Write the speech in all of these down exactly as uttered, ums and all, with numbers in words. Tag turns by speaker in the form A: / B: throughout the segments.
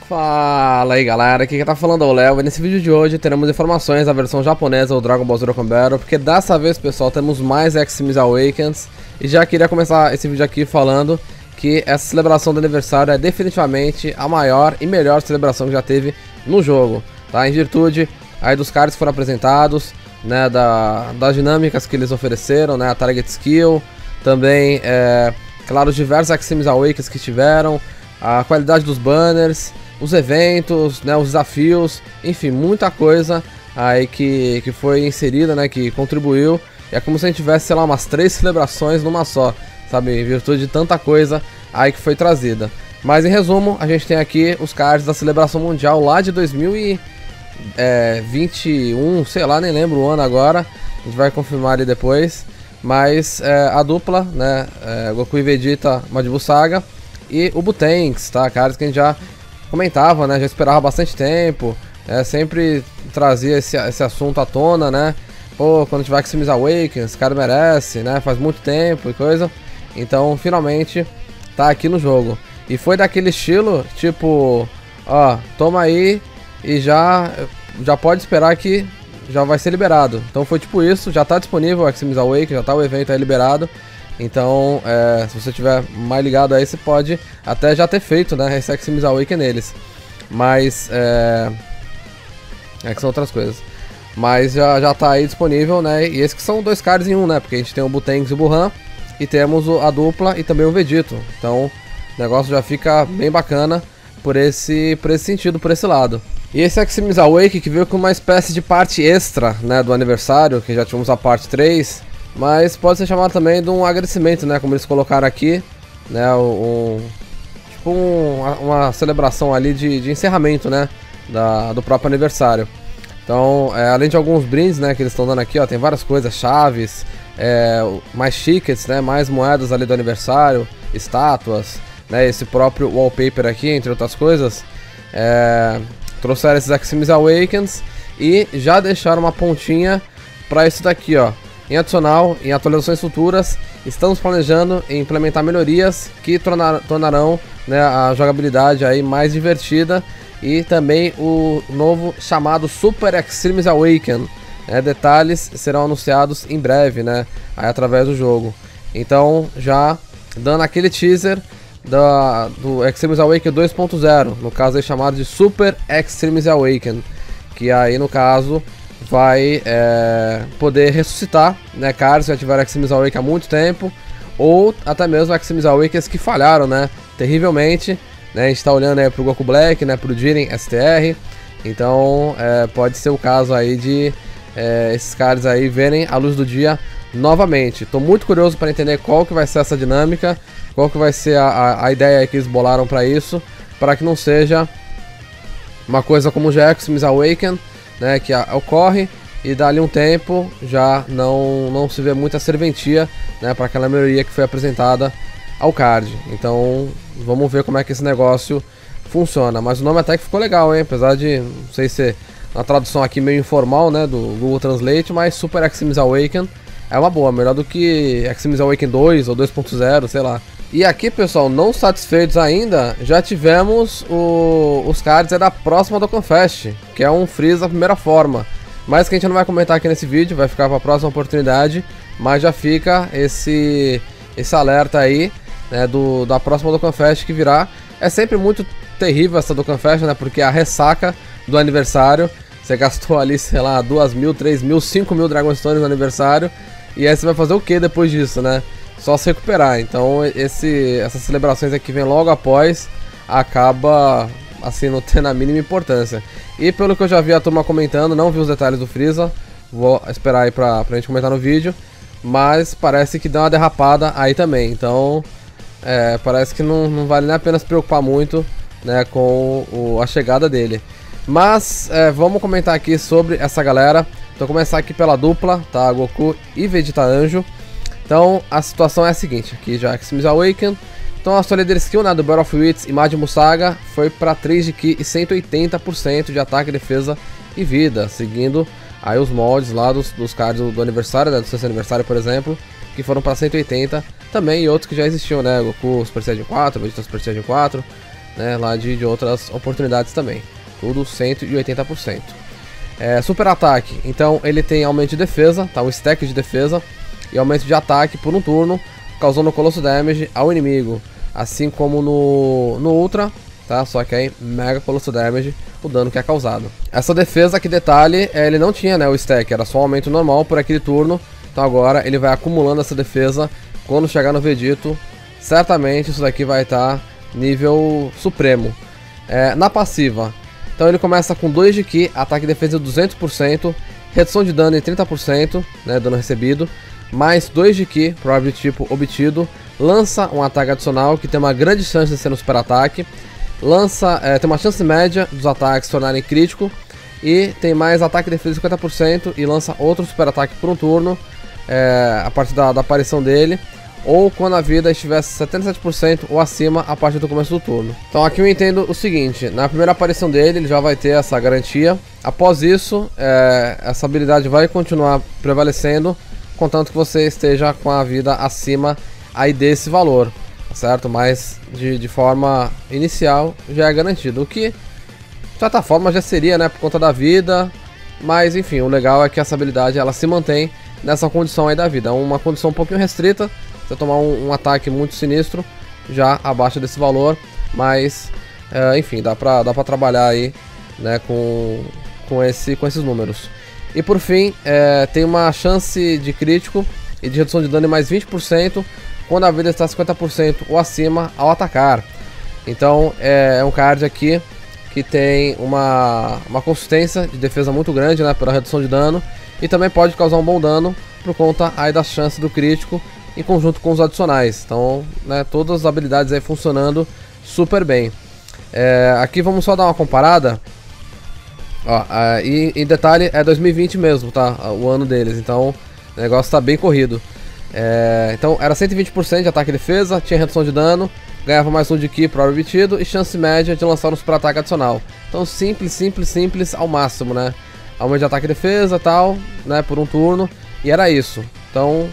A: Fala aí galera, aqui quem tá falando é o Léo e nesse vídeo de hoje teremos informações da versão japonesa do Dragon Ball Z Dokkan Battle, porque dessa vez pessoal temos mais Extremis Awakens e já queria começar esse vídeo aqui falando que essa celebração do aniversário é definitivamente a maior e melhor celebração que já teve no jogo, tá? Em virtude aí dos cards que foram apresentados, né, da, das dinâmicas que eles ofereceram, né, a Target Skill, também, é, claro, os diversos Extremis Awakens que tiveram, a qualidade dos banners, os eventos, né, os desafios, enfim, muita coisa aí que, que foi inserida, né, que contribuiu. E é como se a gente tivesse, sei lá, umas três celebrações numa só, sabe, em virtude de tanta coisa aí que foi trazida. Mas em resumo, a gente tem aqui os cards da celebração mundial lá de dois mil e vinte e um, sei lá, nem lembro o ano agora, a gente vai confirmar ali depois. Mas é, a dupla, né, é, Goku e Vegeta, Majin Buu Saga e o Butenks, tá, cards que a gente já comentava, né, já esperava bastante tempo, é, sempre trazia esse, esse assunto à tona, né, pô, quando tiver Extremis Awakens, esse cara merece, né, faz muito tempo e coisa, então finalmente tá aqui no jogo. E foi daquele estilo, tipo, ó, toma aí e já, já pode esperar que já vai ser liberado. Então foi tipo isso, já tá disponível o Extremis Awakens, já tá o evento aí liberado. Então, é, se você tiver mais ligado aí, você pode até já ter feito, né, esse Extremis Awaken neles. Mas, é... é que são outras coisas. Mas já, já tá aí disponível, né, e esses que são dois cards em um, né, porque a gente tem o Butenks e o Buhan, e temos o, a dupla e também o Vegito. Então, o negócio já fica bem bacana por esse, por esse sentido, por esse lado. E esse Extremis Awaken que veio com uma espécie de parte extra, né, do aniversário, que já tivemos a parte três... Mas pode ser chamado também de um agradecimento, né? Como eles colocaram aqui, né? Um, tipo um, uma celebração ali de, de encerramento, né? Da, do próprio aniversário. Então, é, além de alguns brindes, né? Que eles estão dando aqui, ó, tem várias coisas, chaves, é, mais tickets, né? Mais moedas ali do aniversário, estátuas, né? Esse próprio wallpaper aqui, entre outras coisas. É, trouxeram esses Extremis Awakens e já deixaram uma pontinha para isso daqui, ó. Em adicional, em atualizações futuras, estamos planejando implementar melhorias que tornar, tornarão, né, a jogabilidade aí mais divertida e também o novo chamado Super Extremis Awaken. É, detalhes serão anunciados em breve, né, aí através do jogo. Então, já dando aquele teaser da, do Extremis Awaken dois ponto zero, no caso aí chamado de Super Extremis Awaken, que aí no caso vai é, poder ressuscitar, né, cards que já tiveram Extremis Awaken há muito tempo, ou até mesmo Extremis Awakens que falharam, né, terrivelmente, né, a gente tá olhando aí pro Goku Black, né, pro Jiren S T R, então é, pode ser o caso aí de é, esses cards aí verem a luz do dia novamente. Tô muito curioso para entender qual que vai ser essa dinâmica, qual que vai ser a, a, a ideia que eles bolaram para isso, para que não seja uma coisa como já é Extremis Awaken, né, que ocorre e dali um tempo já não, não se vê muita serventia, né, para aquela melhoria que foi apresentada ao card. Então vamos ver como é que esse negócio funciona. Mas o nome até que ficou legal, hein? Apesar de, não sei se uma tradução aqui meio informal, né, do Google Translate, mas Super Extremis Awaken é uma boa, melhor do que Extremis Awaken dois ou dois ponto zero, sei lá. E aqui, pessoal, não satisfeitos ainda, já tivemos o, os cards é da próxima Dokkan Fest, que é um Freeza da primeira forma. Mas que a gente não vai comentar aqui nesse vídeo, vai ficar para a próxima oportunidade. Mas já fica esse, esse alerta aí, né, do, da próxima Dokkan Fest que virá. É sempre muito terrível essa Dokkan Fest, né, porque a ressaca do aniversário, você gastou ali, sei lá, duas mil, três mil, cinco mil Dragon Stones no aniversário. E aí você vai fazer o que depois disso, né? Só se recuperar. Então esse, essas celebrações aqui vem logo após, acaba assim não tendo a mínima importância. E pelo que eu já vi a turma comentando, não vi os detalhes do Freeza, vou esperar aí pra, pra gente comentar no vídeo, mas parece que deu uma derrapada aí também. Então é, parece que não, não vale nem a pena se preocupar muito, né, com o, a chegada dele. Mas é, vamos comentar aqui sobre essa galera. Então começar aqui pela dupla, tá, Goku e Vegeta Anjo. Então a situação é a seguinte, aqui já Extremis Awaken. Então a sua líder skill, né, do Battle of Wits e Majin Buu Saga foi para três de Ki e cento e oitenta por cento de ataque, defesa e vida, seguindo aí os moldes lá dos, dos cards do, do aniversário, né, do seu aniversário, por exemplo, que foram para cento e oitenta também, e outros que já existiam, né, Goku Super Saiyajin quatro, Vegeta Super Saiyajin quatro, né, lá de, de outras oportunidades também. Tudo cento e oitenta por cento. É, super ataque, então ele tem aumento de defesa, tá, um stack de defesa e aumento de ataque por um turno, causando Colosso Damage ao inimigo, assim como no, no Ultra, tá, só que aí Mega Colosso Damage, o dano que é causado. Essa defesa, que detalhe, é, ele não tinha, né, o stack, era só um aumento normal por aquele turno, então agora ele vai acumulando essa defesa. Quando chegar no Vegito, certamente isso daqui vai estar nível supremo. É, na passiva, então ele começa com dois de Ki, ataque e defesa de duzentos por cento, redução de dano em trinta por cento, né, dano recebido, mais dois de Ki, probability tipo obtido, lança um ataque adicional que tem uma grande chance de ser um super ataque, lança, é, tem uma chance média dos ataques se tornarem crítico, e tem mais ataque e defesa de cinquenta por cento e lança outro super ataque por um turno, é, a partir da, da aparição dele, ou quando a vida estiver setenta e sete por cento ou acima a partir do começo do turno. Então aqui eu entendo o seguinte, na primeira aparição dele ele já vai ter essa garantia, após isso é, essa habilidade vai continuar prevalecendo, contanto que você esteja com a vida acima aí desse valor, certo? Mas de, de forma inicial já é garantido, o que de certa forma já seria, né, por conta da vida, mas enfim, o legal é que essa habilidade ela se mantém nessa condição aí da vida, uma condição um pouquinho restrita. Você tomar um, um ataque muito sinistro, já abaixo desse valor, mas é, enfim, dá pra, dá pra trabalhar aí, né, com, com, esse, com esses números. E por fim, é, tem uma chance de crítico e de redução de dano em mais vinte por cento quando a vida está cinquenta por cento ou acima ao atacar. Então é, é um card aqui que tem uma, uma consistência de defesa muito grande, né, pela redução de dano, e também pode causar um bom dano por conta aí da chance do crítico em conjunto com os adicionais. Então, né, todas as habilidades aí funcionando super bem. É, aqui vamos só dar uma comparada. Ó, é, e em detalhe é dois mil e vinte mesmo, tá? O ano deles, então o negócio tá bem corrido. É, então era cento e vinte por cento de ataque e defesa, tinha redução de dano, ganhava mais um de Ki pro obtido e chance média de lançar um super ataque adicional. Então simples, simples, simples ao máximo, né? Aumento de ataque e defesa e tal, né, por um turno, e era isso. Então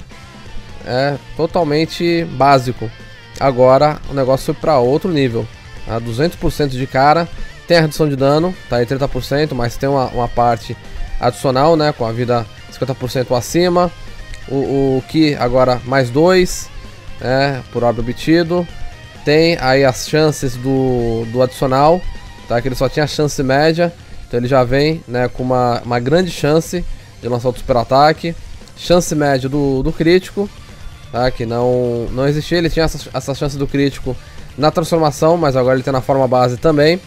A: é totalmente básico. Agora o negócio foi para outro nível, tá? duzentos por cento de cara, tem a redução de dano, tá aí trinta por cento, mas tem uma, uma parte adicional, né, com a vida cinquenta por cento acima. O, o Ki agora mais dois, né, por orbe obtido. Tem aí as chances do, do adicional, tá, que ele só tinha chance média, então ele já vem, né, com uma, uma grande chance de lançar o super ataque. Chance média do, do crítico, tá, que não, não existia, ele tinha essa, essa chance do crítico na transformação, mas agora ele tem na forma base também.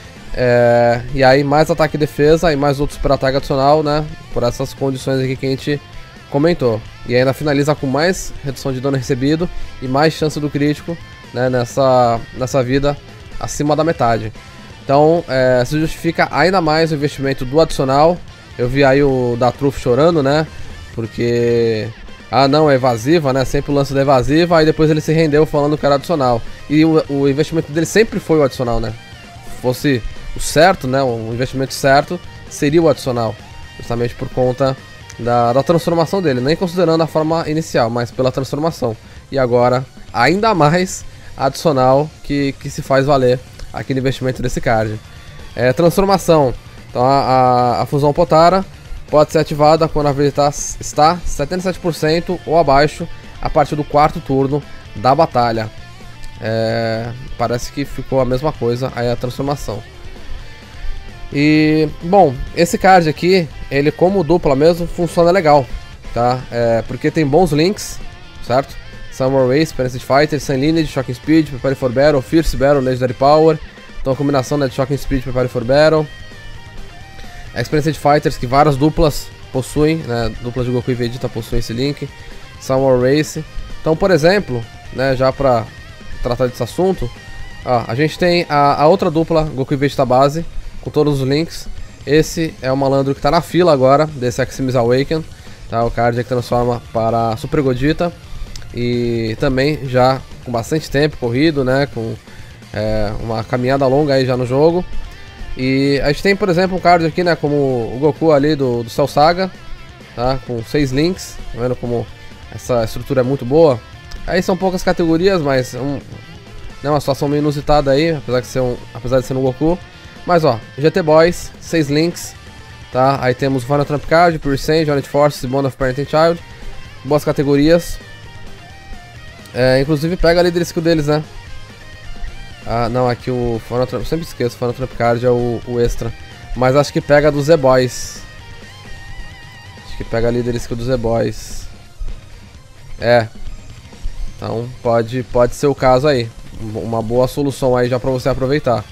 A: É, e aí mais ataque e defesa e mais outro super ataque adicional, né, por essas condições aqui que a gente comentou. E ainda finaliza com mais redução de dano recebido e mais chance do crítico, né, nessa, nessa vida acima da metade. Então é, se justifica ainda mais o investimento do adicional. Eu vi aí o da Truth chorando, né, porque ah não, é evasiva, né, sempre o lance da evasiva, aí depois ele se rendeu falando que era adicional. E o, o investimento dele sempre foi o adicional, né, se fosse o certo, né, o investimento certo seria o adicional, justamente por conta da, da transformação dele, nem considerando a forma inicial, mas pela transformação. E agora, ainda mais adicional que, que se faz valer aqui no investimento desse card. É, transformação, então a, a, a fusão Potara pode ser ativada quando a vida está, está setenta e sete por cento ou abaixo a partir do quarto turno da batalha. É, parece que ficou a mesma coisa aí a transformação. E, bom, esse card aqui, ele como dupla mesmo, funciona legal, tá? É, porque tem bons links, certo? Summer Race, Experienced Fighter, Sun Lineage, Shocking Speed, Prepare for Battle, Fierce Battle, Legendary Power. Então a combinação, né, de Shocking Speed, Prepare for Battle. Experienced Fighters, que várias duplas possuem, né? Duplas de Goku e Vegeta possuem esse link. Summer Race. Então, por exemplo, né, já pra tratar desse assunto, ó, a gente tem a, a outra dupla Goku e Vegeta base, com todos os links. Esse é o malandro que tá na fila agora, desse Eximus Awaken, tá? O card que transforma para Super Godita. E também já com bastante tempo corrido, né? Com é, uma caminhada longa aí já no jogo. E a gente tem, por exemplo, um card aqui, né? Como o Goku ali do, do Cell Saga, tá? Com seis links, tá vendo como essa estrutura é muito boa. Aí são poucas categorias, mas um, né, uma situação meio inusitada aí, apesar de ser um, apesar de ser no Goku. Mas ó, G T Boys, seis links, tá? Aí temos o Final Trump Card, Pure Sand, Joint Forces e Bond of Parent and Child. Boas categorias. É, inclusive pega a líder skill deles, né? Ah, não, aqui o Final Trump, sempre esqueço, o Final Trump Card é o, o extra. Mas acho que pega do Z-Boys. Acho que pega a líder skill do Z-Boys. É. Então pode, pode ser o caso aí. Uma boa solução aí já pra você aproveitar.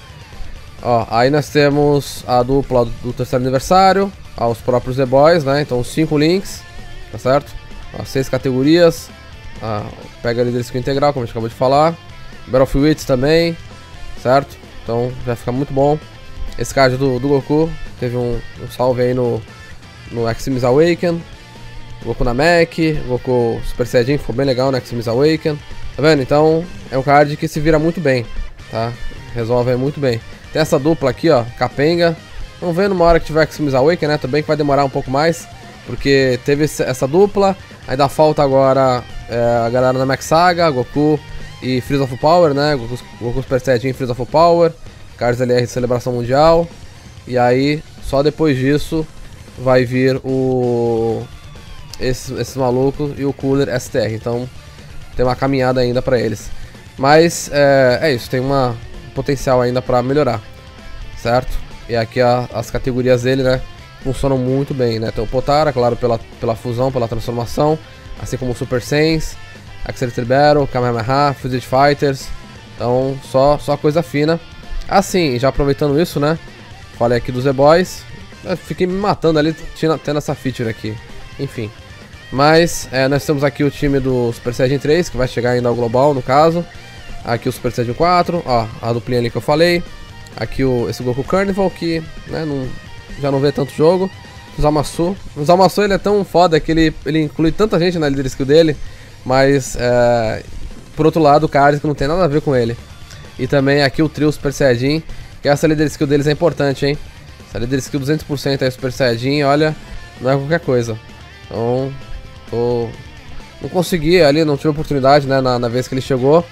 A: Ó, aí nós temos a dupla do terceiro aniversário, aos próprios The Boys, né? Então cinco links, tá certo? Ó, seis categorias. Ah, pega a líder skill integral, como a gente acabou de falar. Battle of Wits também, certo? Então já fica muito bom. Esse card do, do Goku teve um, um salve aí no, no X-Sims Awaken. Goku na Mech, Goku Super Saiyajin, ficou bem legal no X-Sims Awaken. Tá vendo? Então é um card que se vira muito bem, tá? Resolve muito bem. Tem essa dupla aqui, ó, Capenga. Vamos ver numa hora que tiver X-Sims Awaken, né? Também que vai demorar um pouco mais, porque teve essa dupla. Ainda falta agora é, a galera da Mech Saga, Goku e Freeza Full Power, né? Goku, Goku Super Saiyajin e Freeza Full Power. Cards L R de Celebração Mundial. E aí, só depois disso, vai vir o... Esses, esses malucos e o Cooler S T R. Então, tem uma caminhada ainda pra eles. Mas, é, é isso. Tem uma potencial ainda pra melhorar. Certo? E aqui a, as categorias dele, né? Funcionam muito bem, né? Tem o Potara, claro, pela, pela fusão, pela transformação. Assim como o Super Saiyans, Accelerated Battle, Kamehameha, Fused Fighters. Então, só, só coisa fina. Assim, já aproveitando isso, né? Falei aqui dos Z-Boys. Fiquei me matando ali, tendo essa feature aqui. Enfim. Mas, é, nós temos aqui o time do Super Saiyajin três, que vai chegar ainda ao global, no caso. Aqui o Super Saiyajin quatro, ó, a duplinha ali que eu falei. Aqui o, esse Goku Carnival, que, né, não, já não vê tanto jogo. O Zamasu. O Zamasu, ele é tão foda que ele, ele inclui tanta gente na líder skill dele. Mas, é, por outro lado, o card que não tem nada a ver com ele. E também aqui o trio Super Saiyajin, que essa líder skill deles é importante, hein. Essa líder skill duzentos por cento aí Super Saiyajin, olha, não é qualquer coisa. Então, tô... não consegui ali, não tive oportunidade, né, na, na vez que ele chegou.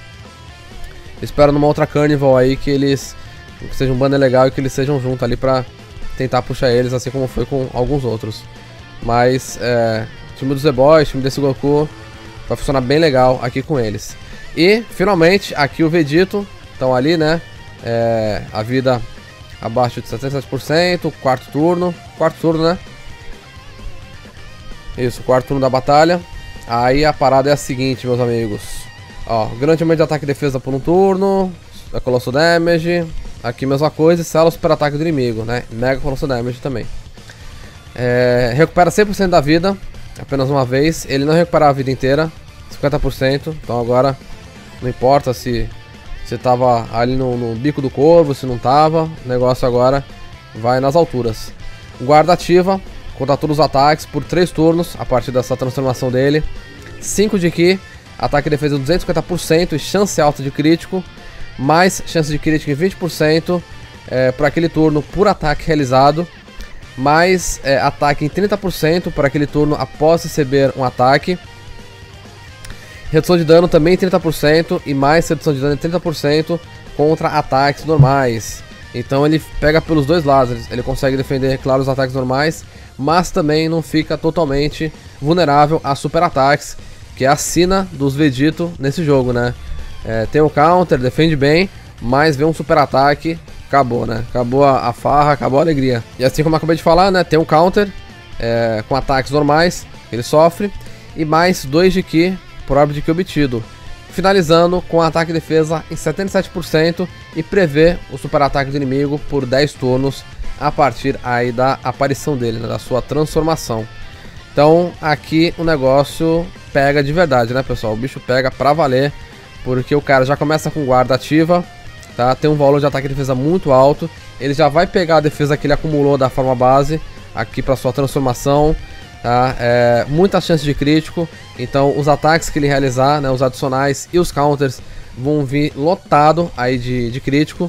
A: Espero numa outra Carnival aí que eles... que seja um banner legal e que eles sejam juntos ali pra tentar puxar eles, assim como foi com alguns outros. Mas, é... time dos Z-Boys, time desse Goku, vai funcionar bem legal aqui com eles. E, finalmente, aqui o Vegito, estão ali, né, é... a vida abaixo de setenta e sete por cento, quarto turno, quarto turno, né? Isso, quarto turno da batalha. Aí a parada é a seguinte, meus amigos. Ó, grande aumento de ataque e defesa por um turno. É Colossal Damage. Aqui mesma coisa, sela o super ataque do inimigo, né? Mega Colossal Damage também. É, recupera cem por cento da vida, apenas uma vez. Ele não recupera a vida inteira, cinquenta por cento. Então agora, não importa se você tava ali no, no bico do corvo, se não tava. O negócio agora vai nas alturas. Guarda ativa contra todos os ataques por três turnos a partir dessa transformação dele. cinco de Ki, ataque e defesa duzentos e cinquenta por cento e chance alta de crítico. Mais chance de crítico em vinte por cento é, para aquele turno por ataque realizado. Mais é, ataque em trinta por cento para aquele turno após receber um ataque. Redução de dano também em trinta por cento e mais redução de dano em trinta por cento contra ataques normais. Então ele pega pelos dois lados, ele consegue defender, claro, os ataques normais, mas também não fica totalmente vulnerável a super ataques, que é a sina dos Vegito nesse jogo, né? É, tem o counter, defende bem, mas vê um super ataque, acabou, né? Acabou a, a farra, acabou a alegria. E assim como eu acabei de falar, né? Tem um counter é, com ataques normais que ele sofre e mais dois de Ki por orbe de Ki obtido, finalizando com ataque e defesa em setenta e sete por cento e prevê o super ataque do inimigo por dez turnos a partir aí da aparição dele, né, da sua transformação. Então aqui o negócio pega de verdade, né, pessoal? O bicho pega pra valer, porque o cara já começa com guarda ativa, tá? Tem um valor de ataque e defesa muito alto, ele já vai pegar a defesa que ele acumulou da forma base aqui para sua transformação. Tá? É, muita chance de crítico, então os ataques que ele realizar, né, os adicionais e os counters vão vir lotado aí de, de crítico.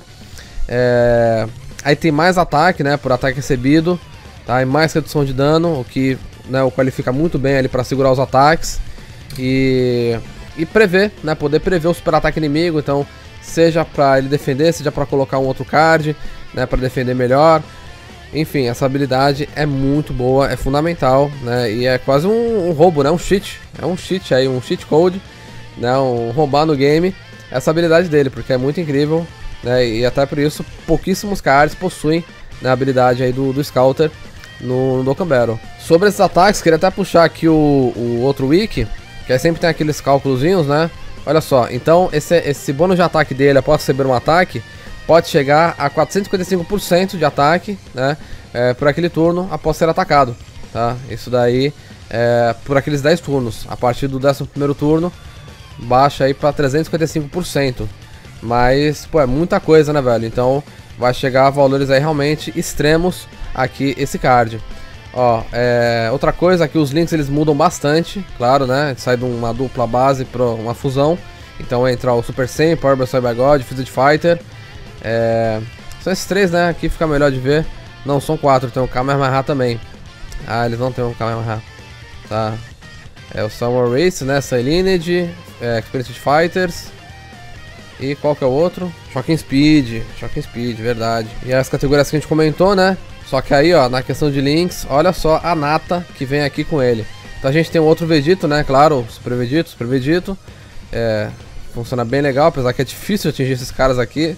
A: É, aí tem mais ataque, né, por ataque recebido, tá? E mais redução de dano, o que, né, o qualifica muito bem ali para segurar os ataques e, e prever, né, poder prever o super ataque inimigo. Então seja pra ele defender, seja pra colocar um outro card, né, pra defender melhor. Enfim, essa habilidade é muito boa, é fundamental, né, e é quase um, um roubo, né, um cheat, é um cheat aí, um cheat code, né, um roubar no game, essa habilidade dele, porque é muito incrível, né, e até por isso pouquíssimos cards possuem, né, a habilidade aí do, do Scouter no, no Dokkan Battle. Sobre esses ataques, queria até puxar aqui o, o outro wiki, que aí sempre tem aqueles cálculozinhos, né, olha só, então esse, esse bônus de ataque dele após receber um ataque, pode chegar a quatrocentos e cinquenta e cinco por cento de ataque, né, é, por aquele turno após ser atacado, tá? Isso daí é por aqueles dez turnos. A partir do décimo primeiro turno, baixa aí para trezentos e cinquenta e cinco por cento. Mas, pô, é muita coisa, né, velho? Então, vai chegar a valores aí realmente extremos aqui esse card. Ó, é, outra coisa aqui, os links eles mudam bastante, claro, né? Sai de uma dupla base para uma fusão. Então entra o Super Saiyan, Power by Cyber God, Fused Fighter. É, são esses três, né? Aqui fica melhor de ver. Não, são quatro, tem o Kamehameha também. Ah, eles não tem o Kamehameha. Tá. É o Summer Race, né? Lineage, é, Experienced Fighters. E qual que é o outro? Shocking Speed. Shocking Speed, verdade. E as categorias que a gente comentou, né? Só que aí, ó, na questão de links, olha só a nata que vem aqui com ele. Então a gente tem um outro Vegito, né? Claro, Super Vegito, Super Vegito. É, funciona bem legal, apesar que é difícil atingir esses caras aqui.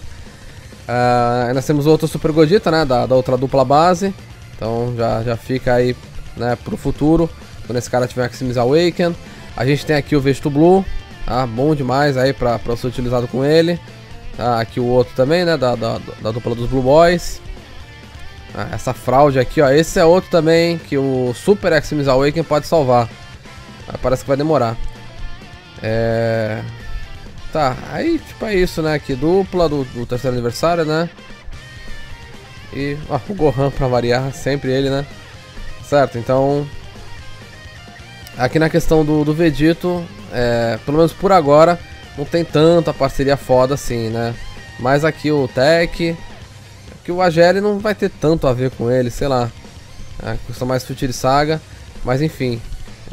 A: Uh, nós temos outro Super Gogeta, né, da, da outra dupla base. Então já, já fica aí, né, pro futuro, quando esse cara tiver Maximus Awaken. A gente tem aqui o Vegito Blue, tá, bom demais aí pra, pra ser utilizado com ele. Tá, aqui o outro também, né, da, da, da dupla dos Blue Boys. Ah, essa fraude aqui, ó, esse é outro também que o Super Maximus Awaken pode salvar. Ah, parece que vai demorar. É... Tá, aí tipo é isso, né, aqui dupla do, do terceiro aniversário, né. E ó, o Gohan pra variar, sempre ele, né. Certo, então aqui na questão do, do Vegito, é, pelo menos por agora, não tem tanta parceria foda assim, né. Mas aqui o Tech, que o Ageli não vai ter tanto a ver com ele, sei lá. É, custa mais Future Saga, mas enfim.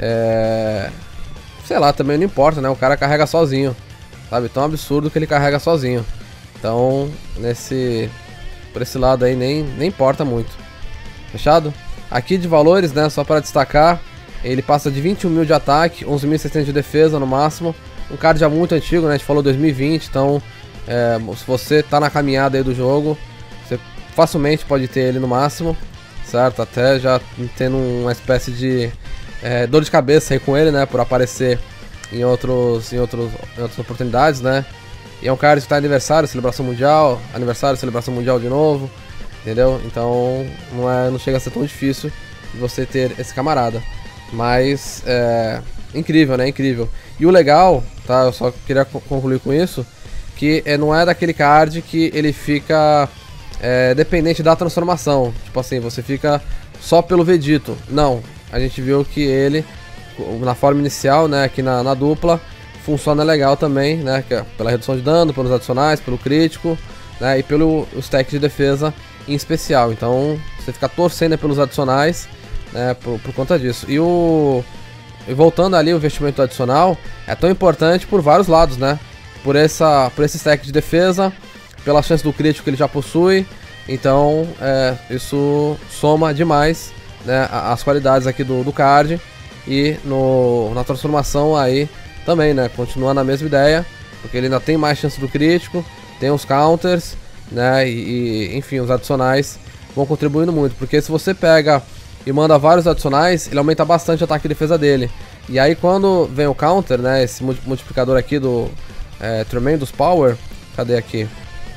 A: É... Sei lá, também não importa, né, o cara carrega sozinho. Sabe, tão absurdo que ele carrega sozinho. Então, nesse... Por esse lado aí, nem, nem importa muito. Fechado? Aqui de valores, né, só para destacar, ele passa de vinte e um mil de ataque, onze mil e seiscentos de defesa no máximo. Um card já muito antigo, né, a gente falou dois mil e vinte, então... É, se você tá na caminhada aí do jogo, você facilmente pode ter ele no máximo, certo? Até já tendo uma espécie de é, dor de cabeça aí com ele, né, por aparecer... Em, outros, em, outros, em outras oportunidades, né? E é um cara que está aniversário, celebração mundial, aniversário, celebração mundial de novo, entendeu? Então não, é, não chega a ser tão difícil de você ter esse camarada. Mas é incrível, né? Incrível. E o legal, tá? Eu só queria concluir com isso, que é, não é daquele card que ele fica é, dependente da transformação. Tipo assim, você fica só pelo Vegito. Não, a gente viu que ele... na forma inicial, né, aqui na, na dupla, funciona legal também, né, que é pela redução de dano, pelos adicionais, pelo crítico, né, e pelo stack de defesa em especial. Então você fica torcendo pelos adicionais, né, por, por conta disso. E o e voltando ali, o investimento adicional é tão importante por vários lados, né, por essa por esse stack de defesa, pela chance do crítico que ele já possui. Então é, isso soma demais, né, as qualidades aqui do, do card. E no, na transformação aí também, né, continua na mesma ideia, porque ele ainda tem mais chance do crítico, tem os counters, né, e, e enfim, os adicionais vão contribuindo muito, porque se você pega e manda vários adicionais, ele aumenta bastante o ataque e defesa dele. E aí quando vem o counter, né, esse multiplicador aqui do é, Tremendous Power, cadê aqui?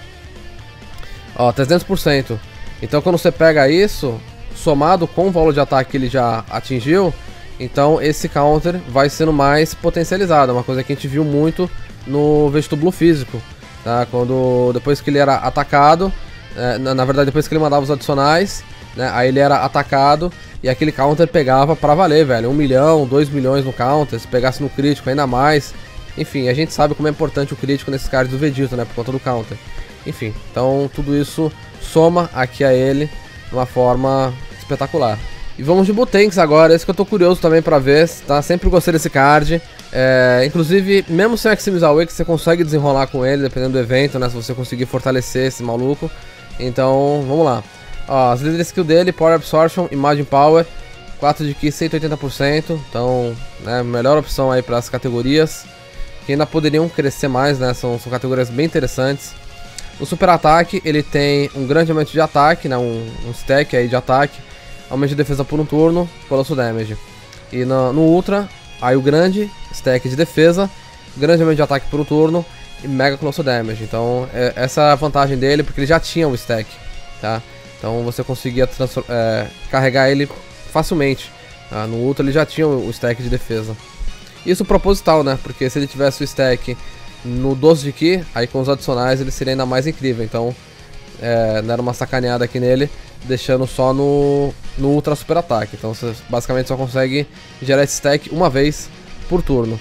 A: Ó, trezentos por cento. Então quando você pega isso, somado com o valor de ataque que ele já atingiu, então esse counter vai sendo mais potencializado, uma coisa que a gente viu muito no Vegito Blue físico, tá? Quando depois que ele era atacado, é, na, na verdade depois que ele mandava os adicionais, né, aí ele era atacado e aquele counter pegava pra valer, velho, um milhão, dois milhões no counter, se pegasse no crítico ainda mais, enfim, a gente sabe como é importante o crítico nesses cards do Vegito, né, por conta do counter, enfim, então tudo isso soma aqui a ele de uma forma espetacular. E vamos de Butenks agora, esse que eu tô curioso também pra ver, tá? Sempre gostei desse card, É, inclusive, mesmo sem Extremis Awake, você consegue desenrolar com ele, dependendo do evento, né? Se você conseguir fortalecer esse maluco. Então, vamos lá. Ó, as leader skill dele, Power Absorption, Imagine Power, quatro de Ki, cento e oitenta por cento. Então, né, melhor opção aí para as categorias. Que ainda poderiam crescer mais, né? São, são categorias bem interessantes. O Super Ataque, ele tem um grande aumento de ataque, né? Um, um stack aí de ataque. Aumento de defesa por um turno, Colossal Damage. E no, no Ultra, aí o grande stack de defesa, grande aumento de ataque por um turno e Mega Colossal Damage. Então é, essa é a vantagem dele, porque ele já tinha o stack, tá? Então você conseguia é, carregar ele facilmente, tá? No Ultra ele já tinha o stack de defesa. Isso proposital, né? Porque se ele tivesse o stack no doze de Ki, aí com os adicionais ele seria ainda mais incrível. Então é, deram uma sacaneada aqui nele, deixando só no, no Ultra Super Ataque. Então você basicamente só consegue gerar esse stack uma vez por turno.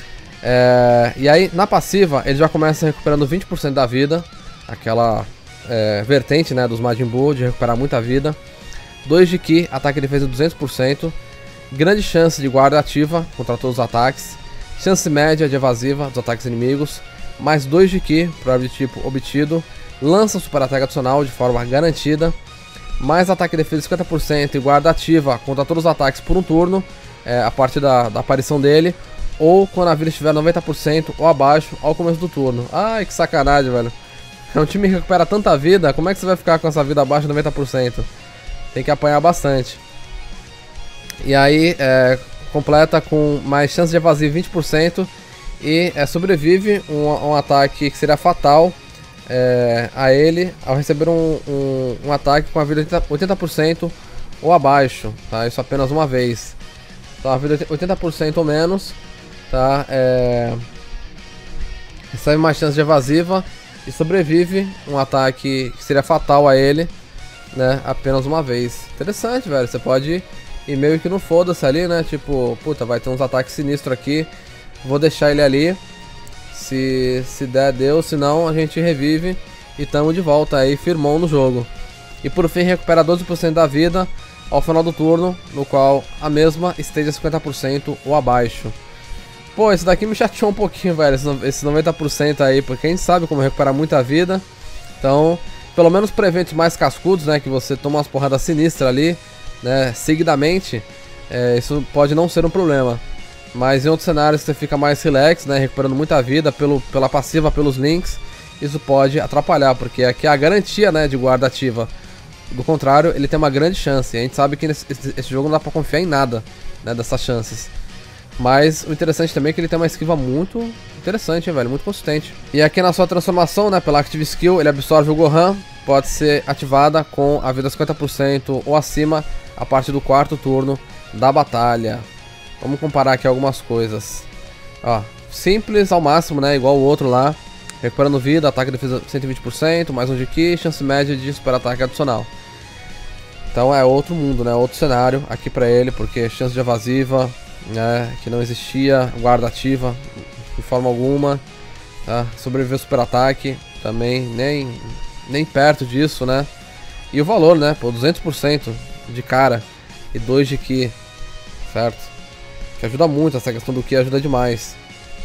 A: É, e aí na passiva ele já começa recuperando vinte por cento da vida, aquela é, vertente, né, dos Majin Buu de recuperar muita vida. dois de Ki, ataque e defesa duzentos por cento. Grande chance de guarda ativa contra todos os ataques. Chance média de evasiva dos ataques inimigos. Mais dois de Ki, prova de tipo obtido. Lança super ataque adicional de forma garantida. Mais ataque e defesa cinquenta por cento e guarda ativa contra todos os ataques por um turno, é, a partir da, da aparição dele. Ou quando a vida estiver noventa por cento ou abaixo ao começo do turno. Ai, que sacanagem, velho. É um time que recupera tanta vida, como é que você vai ficar com essa vida abaixo de noventa por cento? Tem que apanhar bastante. E aí, é, completa com mais chance de evasivo vinte por cento. E é, sobrevive um, um ataque que seria fatal é, a ele ao receber um, um, um ataque com a vida oitenta por cento ou abaixo, tá? Isso apenas uma vez. Então a vida oitenta por cento ou menos, tá? É, recebe mais chance de evasiva e sobrevive um ataque que seria fatal a ele, né? Apenas uma vez. Interessante, velho. Você pode ir meio que no foda-se ali, né? Tipo, puta, vai ter uns ataques sinistros aqui. Vou deixar ele ali. Se, se der, deu. Se não, a gente revive e tamo de volta aí, firmão no jogo. E por fim, recupera doze por cento da vida ao final do turno, no qual a mesma esteja cinquenta por cento ou abaixo. Pô, esse daqui me chateou um pouquinho, velho, esse noventa por cento aí, porque a gente sabe como recuperar muita vida. Então, pelo menos para eventos mais cascudos, né, que você toma umas porradas sinistras ali, né, seguidamente, é, isso pode não ser um problema. Mas em outros cenários você fica mais relax, né, recuperando muita vida pelo, pela passiva, pelos links, isso pode atrapalhar, porque aqui é a garantia, né, de guarda ativa. Do contrário, ele tem uma grande chance. E a gente sabe que nesse, esse, esse jogo não dá pra confiar em nada, né, dessas chances. Mas o interessante também é que ele tem uma esquiva muito interessante, hein, velho, muito consistente. E aqui na sua transformação, né, pela Active Skill, ele absorve o Gohan. Pode ser ativada com a vida cinquenta por cento ou acima a partir do quarto turno da batalha. Vamos comparar aqui algumas coisas. Ó, simples ao máximo, né, igual o outro lá. Recuperando vida, ataque e defesa cento e vinte por cento, mais um de Ki, chance média de super ataque adicional. Então é outro mundo, né, outro cenário aqui pra ele, porque chance de evasiva, né, que não existia, guarda ativa de forma alguma, tá? Sobreviver super ataque, também nem, nem perto disso, né? E o valor, né, pô, duzentos por cento de cara e dois de Ki, certo? Que ajuda muito, essa questão do Ki ajuda demais.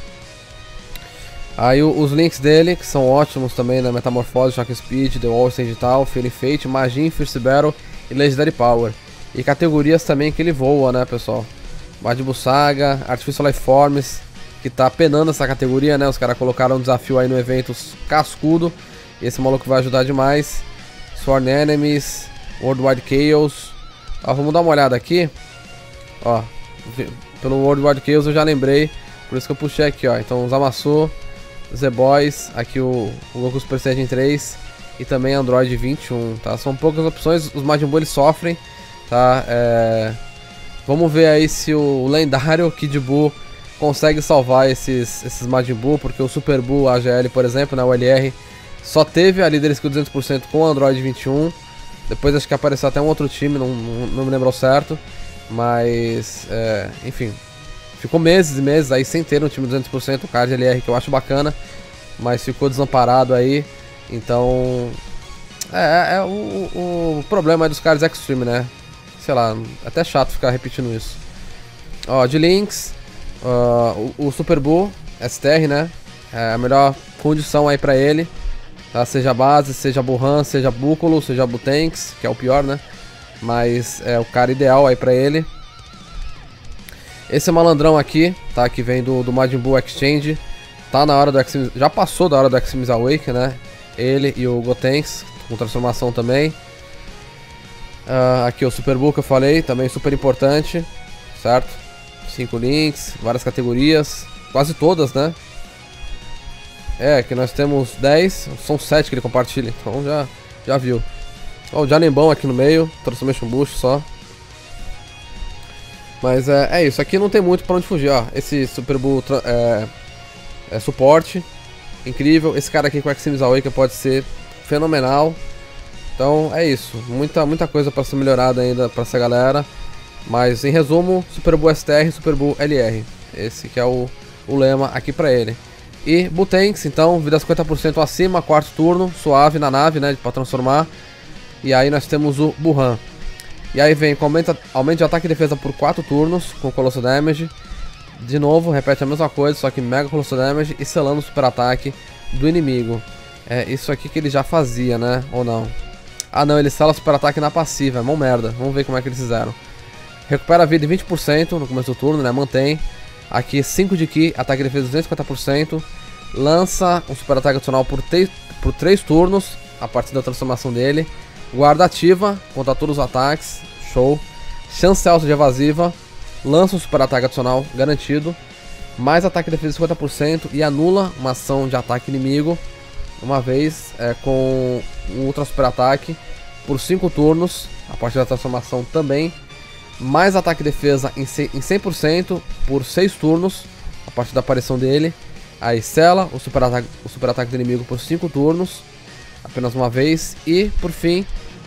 A: Aí os links dele, que são ótimos também, né? Metamorfose, Shock Speed, The Wall Stage Digital, Feeling Fate, Magia, Fierce Battle e Legendary Power. E categorias também que ele voa, né, pessoal? Majin Buu Saga, Artificial Life Forms, que tá penando essa categoria, né? Os caras colocaram um desafio aí no evento cascudo. E esse maluco vai ajudar demais. Sworn Enemies, Worldwide Chaos. Ó, vamos dar uma olhada aqui. Ó, pelo Worldwide Chaos eu já lembrei, por isso que eu puxei aqui, ó. Então, Zamasu, The Boys, aqui o, o Goku Super Saiyajin três e também Android vinte e um, tá? São poucas opções, os Majin Buu eles sofrem, tá? É... Vamos ver aí se o lendário Kid Buu consegue salvar esses, esses Majin Buu, porque o Super Buu A G L, por exemplo, na, né, o L R, só teve a Leader Skill duzentos por cento com o Android vinte e um, depois acho que apareceu até um outro time, não, não, não me lembro certo, mas, é, enfim... Ficou meses e meses aí sem ter um time duzentos por cento, o card L R que eu acho bacana, mas ficou desamparado aí, então é, é o, o problema aí dos cards Extreme, né? Sei lá, é até chato ficar repetindo isso. Ó, de links, Uh, o, o Super Bull S T R, né? É a melhor condição aí pra ele. Tá? Seja base, seja Burhan, seja Búculo, seja Butanks, que é o pior, né? Mas é o cara ideal aí pra ele. Esse malandrão aqui, tá? Que vem do, do Majin Buu Exchange. Tá na hora do X, já passou da hora do X-Miss Awaken, né? Ele e o Gotenks, com transformação também. Uh, aqui o Super Buu que eu falei, também super importante, certo? cinco links, várias categorias, quase todas, né? É, que nós temos dez, são sete que ele compartilha, então já, já viu. Ó, o Jalembão aqui no meio, Transformation Boost só. Mas é, é isso, aqui não tem muito pra onde fugir, ó. Esse Super Bull é, é suporte, incrível. Esse cara aqui com o X-Miss Awaken pode ser fenomenal. Então é isso, muita, muita coisa pra ser melhorada ainda pra essa galera. Mas em resumo, Super Bull S T R, Super Bull L R. Esse que é o, o lema aqui pra ele. E Butanks, então, vida cinquenta por cento acima, quarto turno, suave na nave, né, pra transformar. E aí nós temos o Burhan. E aí vem com aumento, aumento de ataque e defesa por quatro turnos, com Colossal Damage. De novo, repete a mesma coisa, só que Mega Colossal Damage e selando o super ataque do inimigo. É isso aqui que ele já fazia, né, ou não? Ah não, ele sela o super ataque na passiva, é mão merda. Vamos ver como é que eles fizeram. Recupera a vida em vinte por cento no começo do turno, né, mantém. Aqui cinco de Ki, ataque e defesa duzentos e cinquenta por cento. Lança um super ataque adicional por, por três turnos, a partir da transformação dele. Guarda ativa contra todos os ataques, show. Chance alta de evasiva, lança um super ataque adicional garantido. Mais ataque e defesa cinquenta por cento e anula uma ação de ataque inimigo. Uma vez é, com um ultra super ataque por cinco turnos, a partir da transformação também. Mais ataque e defesa em cem por cento por seis turnos, a partir da aparição dele. Aí sela o super ataque, o super ataque do inimigo por cinco turnos, apenas uma vez. E por fim,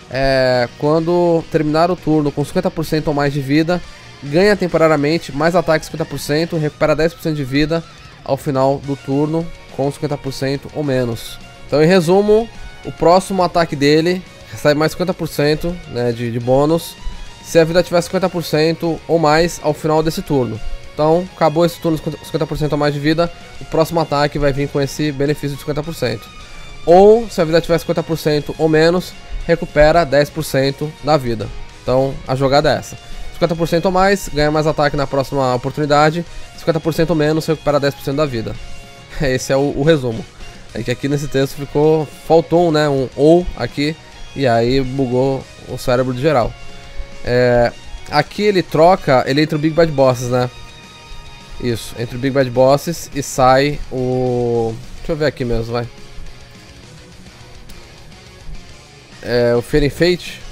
A: é, quando terminar o turno com cinquenta por cento ou mais de vida, ganha temporariamente mais ataque cinquenta por cento, recupera dez por cento de vida ao final do turno com cinquenta por cento ou menos. Então em resumo, o próximo ataque dele recebe mais cinquenta por cento, né, de, de bônus se a vida tiver cinquenta por cento ou mais ao final desse turno. Então, acabou esse turno com cinquenta por cento ou mais de vida, o próximo ataque vai vir com esse benefício de cinquenta por cento. Ou, se a vida tiver cinquenta por cento ou menos, recupera dez por cento da vida. Então, a jogada é essa. cinquenta por cento ou mais, ganha mais ataque na próxima oportunidade. cinquenta por cento ou menos, recupera dez por cento da vida. Esse é o, o resumo. É que aqui nesse texto ficou... faltou um, né, um ou aqui, e aí bugou o cérebro de geral. É, aqui ele troca, ele entra o Big Bad Bosses, né? Isso, entre o Big Bad Bosses e sai o... deixa eu ver aqui mesmo, vai. É, o Fear and Fate.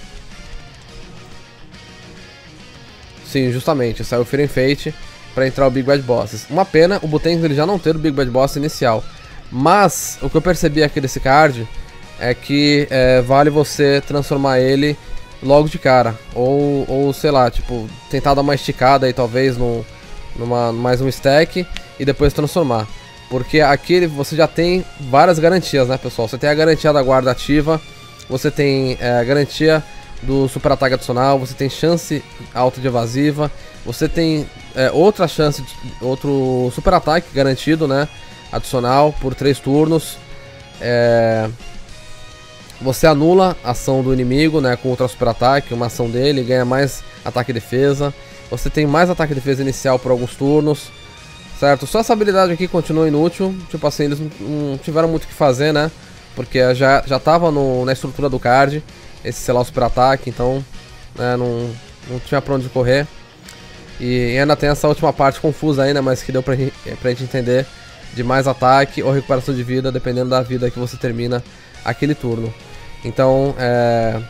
A: Sim, justamente, sai o Fear and Fate pra entrar o Big Bad Bosses. Uma pena o Butanks ele já não ter o Big Bad Boss inicial. Mas, o que eu percebi aqui desse card é que é, vale você transformar ele logo de cara. Ou, ou sei lá, tipo, tentar dar uma esticada aí talvez no... Numa, mais um stack e depois transformar. Porque aqui você já tem várias garantias, né, pessoal? Você tem a garantia da guarda ativa, você tem é, a garantia do super ataque adicional, você tem chance alta de evasiva, você tem é, outra chance, de, outro super ataque garantido, né, adicional por três turnos. É, você anula a ação do inimigo, né, com outra super ataque, uma ação dele, ganha mais ataque e defesa. Você tem mais ataque e defesa inicial por alguns turnos, certo? Só essa habilidade aqui continua inútil, tipo assim, eles não tiveram muito o que fazer, né? Porque já, já tava no, na estrutura do card, esse sei lá, o super ataque, então né, não, não tinha pra onde correr. E, e ainda tem essa última parte confusa aí, né? Mas que deu pra, pra gente entender, de mais ataque ou recuperação de vida, dependendo da vida que você termina aquele turno. Então, é...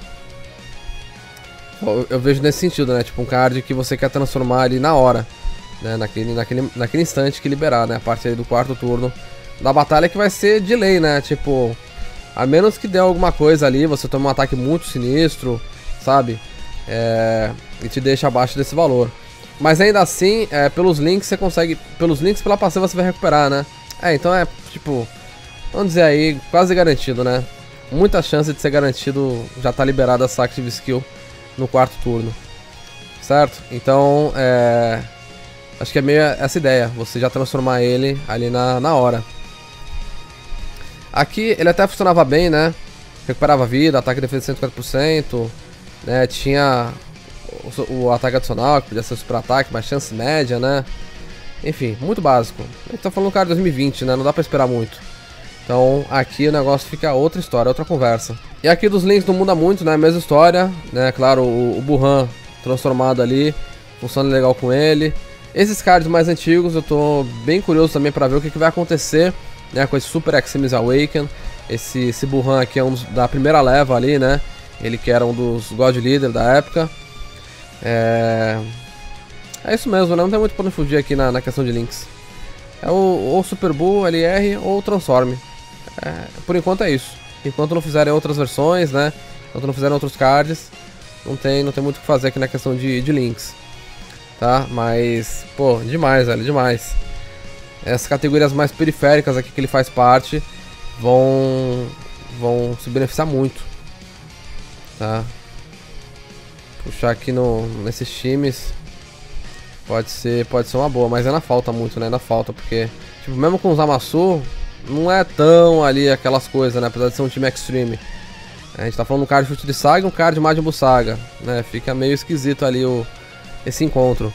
A: Eu, eu vejo nesse sentido, né? Tipo um card que você quer transformar ali na hora, né? Naquele, naquele, naquele instante que liberar, né? A partir do quarto turno da batalha, que vai ser de lei, né? Tipo, a menos que dê alguma coisa ali, você toma um ataque muito sinistro, sabe? É, e te deixa abaixo desse valor. Mas ainda assim, é, pelos links você consegue... Pelos links pela passiva você vai recuperar, né? É, então é tipo... Vamos dizer aí, quase garantido, né? Muita chance de ser garantido, já tá liberada essa Active Skill no quarto turno, certo? Então, é... acho que é meio essa ideia, você já transformar ele ali na, na hora. Aqui ele até funcionava bem, né? Recuperava vida, ataque e defesa de cento e cinquenta por cento, né? Tinha o, o ataque adicional, que podia ser super ataque, mas chance média, né? Enfim, muito básico. A gente tá falando do cara de dois mil e vinte, né? Não dá pra esperar muito. Então aqui o negócio fica outra história, outra conversa. E aqui dos links não muda muito, né? Mesma história, né? Claro, o, o Burhan transformado ali, funciona legal com ele. Esses cards mais antigos eu tô bem curioso também pra ver o que, que vai acontecer, né, com esse Super Eximus Awaken. Esse, esse Burhan aqui é um dos, da primeira leva ali, né? Ele que era um dos God Leader da época. É... é isso mesmo, né? Não tem muito pra onde fugir aqui na, na questão de links. É o, ou Super Bull, L R ou Transform. É, por enquanto é isso. Enquanto não fizerem outras versões, né? Enquanto não fizerem outros cards, não tem, não tem muito o que fazer aqui na questão de, de links. Tá? Mas, pô, demais, velho, demais. Essas categorias mais periféricas aqui que ele faz parte vão, vão se beneficiar muito. Tá? Puxar aqui no, nesses times pode ser, pode ser uma boa, mas ainda falta muito, né? Ainda falta, porque tipo, mesmo com os Zamasu, não é tão ali aquelas coisas, né? Apesar de ser um time extreme. A gente tá falando um card de Futuri Saga e um card de Majin Buu Saga, né? Fica meio esquisito ali o, esse encontro.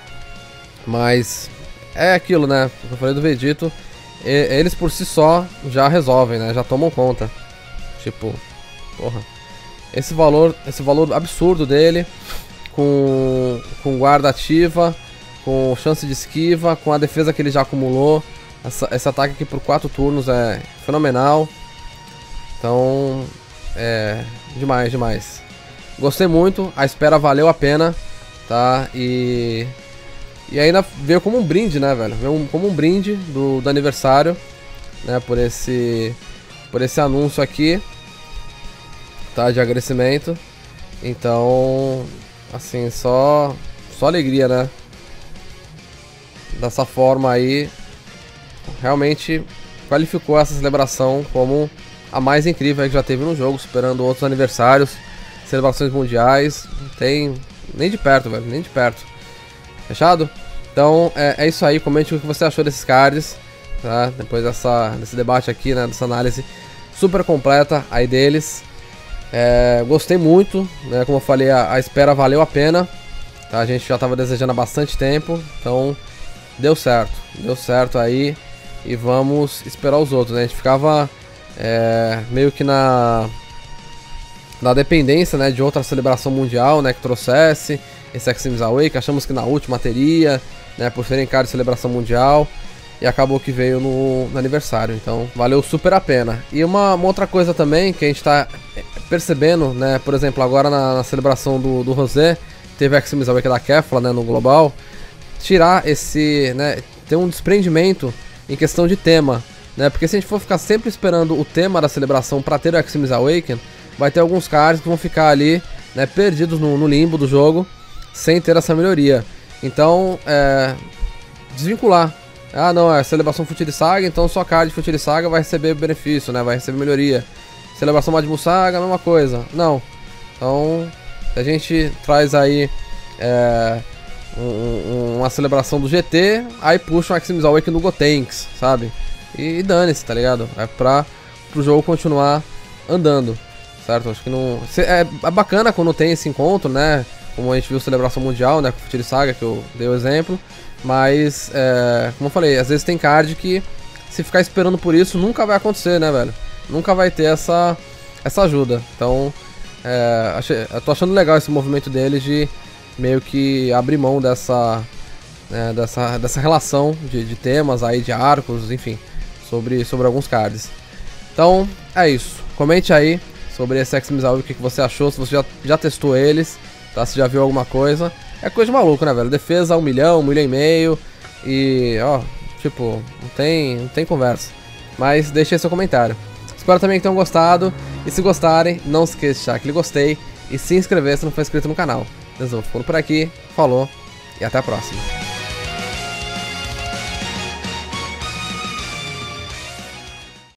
A: Mas é aquilo, né? Eu falei do Vegito, e, eles por si só já resolvem, né? Já tomam conta. Tipo, porra. Esse valor, esse valor absurdo dele, com, com guarda ativa, com chance de esquiva, com a defesa que ele já acumulou. Essa, esse ataque aqui por quatro turnos é fenomenal. Então, é demais, demais. Gostei muito, a espera valeu a pena, tá? E, e ainda veio como um brinde, né, velho? Veio um, como um brinde do, do aniversário, né? Por esse, por esse anúncio aqui, tá? De agradecimento. Então, assim, só, só alegria, né? Dessa forma aí, realmente qualificou essa celebração como a mais incrível que já teve no jogo, superando outros aniversários, celebrações mundiais. Não tem nem de perto, velho, nem de perto. Fechado? Então é, é isso aí, comente o que você achou desses cards, tá? Depois dessa, desse debate aqui, né, dessa análise super completa aí deles. É, gostei muito, né, como eu falei, a, a espera valeu a pena, tá? A gente já estava desejando há bastante tempo, então deu certo, deu certo aí. E vamos esperar os outros, né? A gente ficava é, meio que na, na dependência, né, de outra celebração mundial, né, que trouxesse esse Eximus Awaken. Achamos que na última teria, né, por serem cards de celebração mundial. E acabou que veio no, no aniversário, então valeu super a pena. E uma, uma outra coisa também que a gente está percebendo, né, por exemplo, agora na, na celebração do, do Rosé, teve a Eximus Awaken da Kefla, né, no global. Tirar esse, né, ter um desprendimento em questão de tema, né? Porque se a gente for ficar sempre esperando o tema da celebração para ter o Eximus Awaken, vai ter alguns cards que vão ficar ali, né, perdidos no, no limbo do jogo, sem ter essa melhoria. Então, é, desvincular. Ah, não, é celebração Futuri Saga, então só card de Futuri Saga vai receber benefício, né? Vai receber melhoria. Celebração Majin Buu Saga, a mesma coisa. Não. Então, a gente traz aí é, um, uma celebração do G T, aí puxa um Eximus Awaken no Gotenks, sabe? E, e dane-se, tá ligado? É pra pro jogo continuar andando, certo? Acho que não... É, é bacana quando tem esse encontro, né? Como a gente viu Celebração Mundial, né? Com Futuri Saga, que eu dei o exemplo. Mas, é, como eu falei, às vezes tem card que, se ficar esperando por isso, nunca vai acontecer, né, velho? Nunca vai ter essa, essa ajuda. Então, é, achei, eu tô achando legal esse movimento deles de meio que abrir mão dessa, né, dessa, dessa relação de, de temas aí, de arcos, enfim, sobre, sobre alguns cards. Então, é isso. Comente aí sobre esse Eximus Awaken, o que, que você achou, se você já, já testou eles, tá? Se já viu alguma coisa. É coisa de maluco, né, velho? Defesa um milhão, um milhão e meio. E, ó, tipo, não tem, não tem conversa. Mas deixe aí seu comentário. Espero também que tenham gostado. E se gostarem, não se esqueça de deixar aquele gostei e se inscrever se não for inscrito no canal. Beleza? Ficando por aqui, falou e até a próxima.